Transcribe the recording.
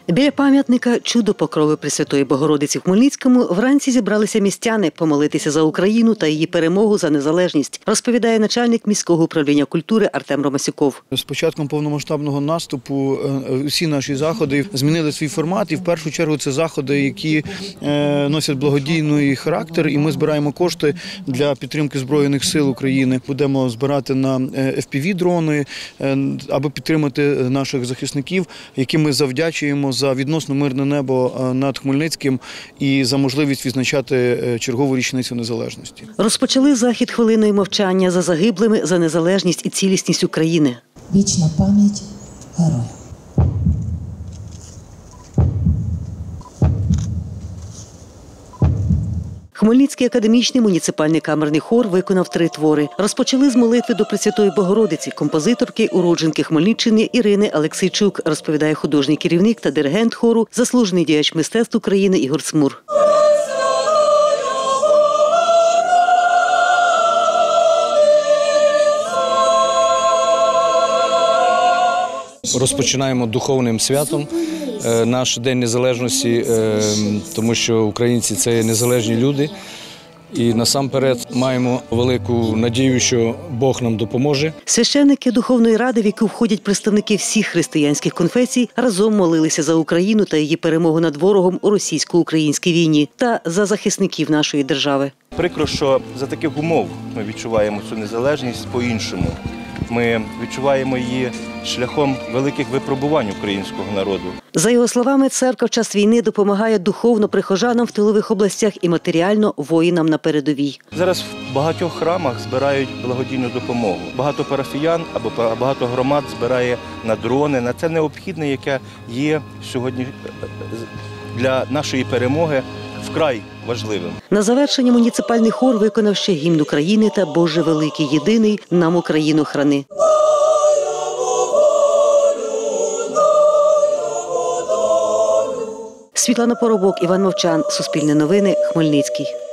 Біля пам'ятника «Чудо Покрови Пресвятої Богородиці» в Хмельницькому вранці зібралися містяни помолитися за Україну та її перемогу за незалежність, розповідає начальник міського управління культури Артем Ромасюков. З початком повномасштабного наступу всі наші заходи змінили свій формат, і в першу чергу це заходи, які носять благодійний характер, і ми збираємо кошти для підтримки Збройних сил України. Будемо збирати на FPV-дрони, аби підтримати наших захисників, яким ми завдячуємо за відносно мирне небо над Хмельницьким і за можливість відзначати чергову річницю незалежності. Розпочали захід хвилиною мовчання за загиблими за незалежність і цілісність України. Вічна пам'ять героям. Хмельницький академічний муніципальний камерний хор виконав 3 твори. Розпочали з молитви до Пресвятої Богородиці, композиторки, уродженки Хмельниччини Ірини Алексійчук, розповідає художній керівник та диригент хору, заслужений діяч мистецтв України Ігор Цмур. Розпочинаємо духовним святом наш День Незалежності, тому що українці – це незалежні люди. І насамперед маємо велику надію, що Бог нам допоможе. Священники Духовної ради, в яку входять представники всіх християнських конфесій, разом молилися за Україну та її перемогу над ворогом у російсько-українській війні та за захисників нашої держави. Прикро, що за таких умов ми відчуваємо цю незалежність по-іншому. Ми відчуваємо її шляхом великих випробувань українського народу. За його словами, церква в час війни допомагає духовно прихожанам в тилових областях і матеріально воїнам на передовій. Зараз в багатьох храмах збирають благодійну допомогу. Багато парафіян або багато громад збирає на дрони, на це необхідне, яке є сьогодні для нашої перемоги вкрай важливим. На завершення муніципальний хор виконав ще гімн України та «Боже великий єдиний, нам Україну храни». Світлана Поробок, Іван Мовчан, Суспільне новини, Хмельницький.